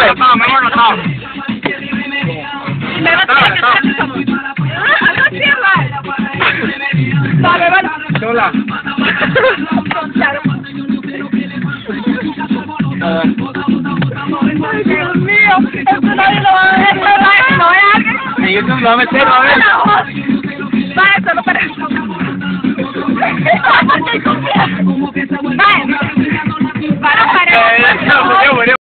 mejor no estaba. Me va a tirar que no cierra. Vale, vale. Hola. Ay, Dios mío, esto nadie lo va a ver, no es alguien. En YouTube lo va a meter, a ver. Va, solo para...